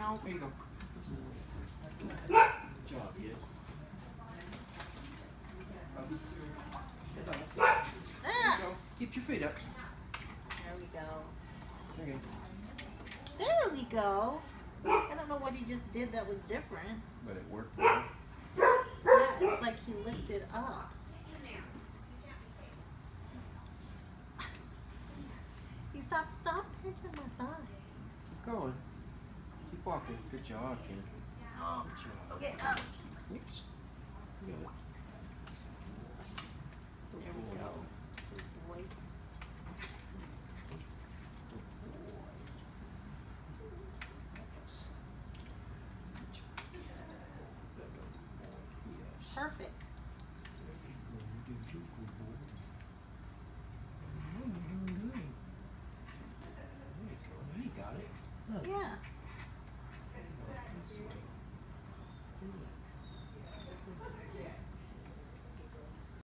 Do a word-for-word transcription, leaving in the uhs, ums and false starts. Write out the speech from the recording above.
No. There you go. Good job, kid. Bubby. Ah. There you go. Keep your feet up. There we go. There you go. There we go. I don't know what he just did that was different. But it worked well. Yeah, it's like he lifted up. He stopped. Stop pinching my thigh. Keep going. Keep walking. Good job, kid. Oh, Good job. okay. Up. Oops. You got it. There we go. Good boy. Perfect. You got it. Yeah. This way.